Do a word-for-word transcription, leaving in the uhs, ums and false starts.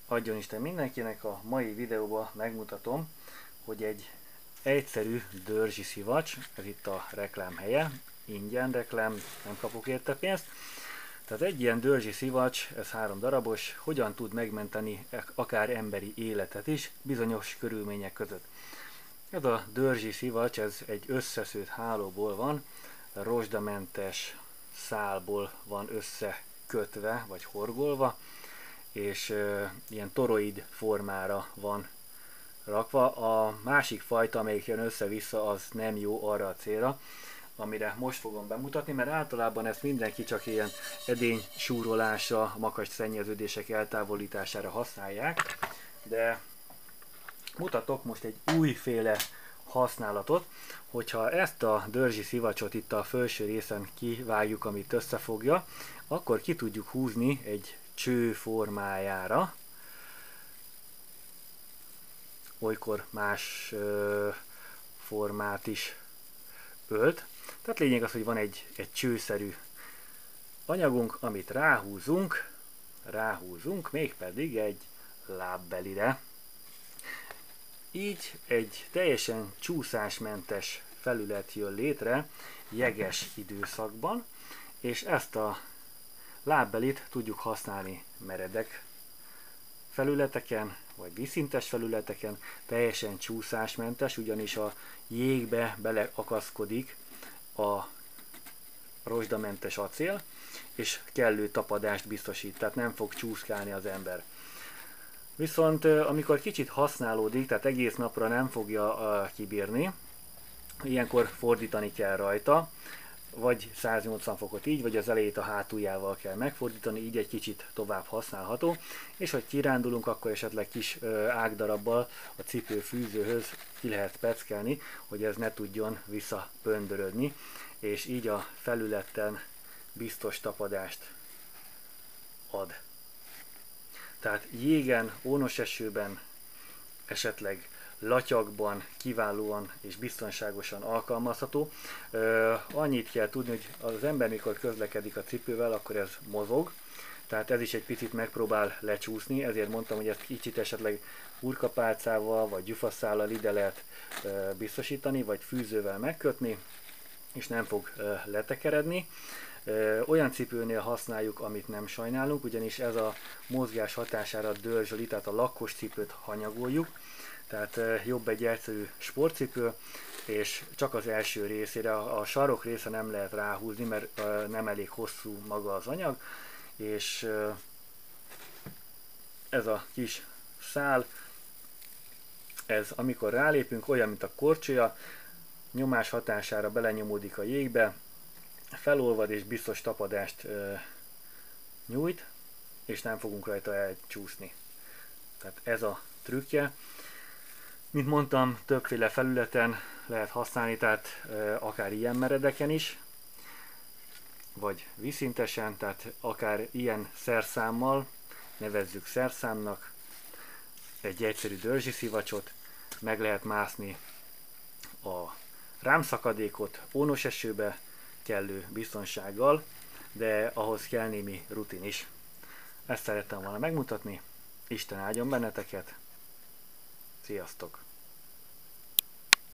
Adjon Isten mindenkinek, a mai videóban megmutatom, hogy egy egyszerű dörzsi szivacs, ez itt a reklám helye, ingyen reklám, nem kapok érte pénzt. Tehát egy ilyen dörzsi szivacs, ez három darabos, hogyan tud megmenteni akár emberi életet is bizonyos körülmények között. Ez a dörzsi szivacs, ez egy összeszőtt hálóból van, rozsdamentes szálból van összekötve vagy horgolva, és e, ilyen toroid formára van rakva. A másik fajta, amelyik jön össze-vissza, az nem jó arra a célra, amire most fogom bemutatni, mert általában ezt mindenki csak ilyen edény súrolásra, makacs szennyeződések eltávolítására használják, de mutatok most egy újféle használatot. Hogyha ezt a dörzsi szivacsot itt a felső részen kivágjuk, amit összefogja, akkor ki tudjuk húzni egy cső formájára, olykor más ö, formát is ölt. Tehát lényeg az, hogy van egy, egy csőszerű anyagunk, amit ráhúzunk, ráhúzunk, mégpedig egy lábbelire. Így egy teljesen csúszásmentes felület jön létre jeges időszakban, és ezt a lábbelit tudjuk használni meredek felületeken, vagy vízszintes felületeken, teljesen csúszásmentes, ugyanis a jégbe beleakaszkodik a rozsdamentes acél, és kellő tapadást biztosít, tehát nem fog csúszkálni az ember. Viszont amikor kicsit használódik, tehát egész napra nem fogja kibírni, ilyenkor fordítani kell rajta, vagy száznyolcvan fokot így, vagy az elejét a hátuljával kell megfordítani, így egy kicsit tovább használható, és hogy kirándulunk, akkor esetleg kis ágdarabbal a cipő fűzőhöz ki lehet peckelni, hogy ez ne tudjon visszapöndörödni, és így a felületen biztos tapadást ad. Tehát jégen, ónos esőben, esetleg latyagban kiválóan és biztonságosan alkalmazható. Ö, annyit kell tudni, hogy az ember mikor közlekedik a cipővel, akkor ez mozog, tehát ez is egy picit megpróbál lecsúszni, ezért mondtam, hogy ezt kicsit esetleg hurkapálcával vagy gyufaszállal ide lehet ö, biztosítani, vagy fűzővel megkötni, és nem fog ö, letekeredni. Ö, olyan cipőnél használjuk, amit nem sajnálunk, ugyanis ez a mozgás hatására dörzsöli, tehát a lakkos cipőt hanyagoljuk. Tehát jobb egy egyszerű sportcipő, és csak az első részére, a sarok része nem lehet ráhúzni, mert nem elég hosszú maga az anyag, és ez a kis szál, ez amikor rálépünk, olyan, mint a korcsolya, nyomás hatására belenyomódik a jégbe, felolvad és biztos tapadást nyújt, és nem fogunk rajta elcsúszni. Tehát ez a trükkje. Mint mondtam, többféle felületen lehet használni, tehát e, akár ilyen meredeken is, vagy vízszintesen, tehát akár ilyen szerszámmal, nevezzük szerszámnak, egy egyszerű dörzsi szivacsot, meg lehet mászni a rámszakadékot ónos esőbe kellő biztonsággal, de ahhoz kell némi rutin is. Ezt szerettem volna megmutatni, Isten áldjon benneteket! Sziasztok!